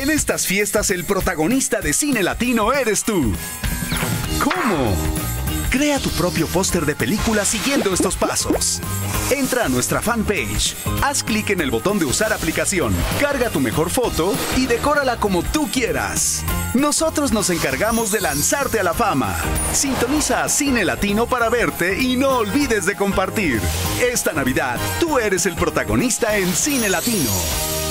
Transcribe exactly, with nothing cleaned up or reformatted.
En estas fiestas el protagonista de Cine Latino eres tú. ¿Cómo? Crea tu propio póster de película siguiendo estos pasos. Entra a nuestra fanpage, haz clic en el botón de usar aplicación, carga tu mejor foto y decórala como tú quieras. Nosotros nos encargamos de lanzarte a la fama. Sintoniza a Cine Latino para verte y no olvides de compartir. Esta Navidad, tú eres el protagonista en Cine Latino.